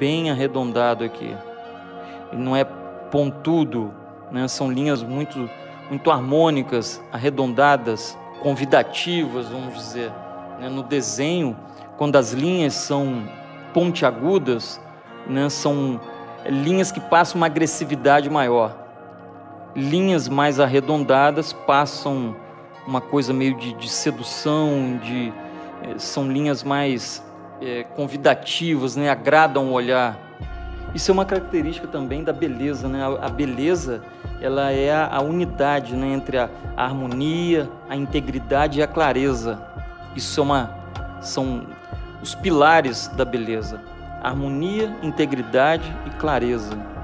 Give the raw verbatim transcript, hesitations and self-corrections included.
bem arredondado aqui. Ele não é pontudo, né? São linhas muito, muito harmônicas, arredondadas, convidativas, vamos dizer, né? No desenho, quando as linhas são pontiagudas, né? São linhas que passam uma agressividade maior. Linhas mais arredondadas passam uma coisa meio de, de sedução, de, são linhas mais é, convidativas, né? Agradam o olhar. Isso é uma característica também da beleza, né? A, a beleza, ela é a, a unidade, né? Entre a, a harmonia, a integridade e a clareza. Isso é uma, são os pilares da beleza: harmonia, integridade e clareza.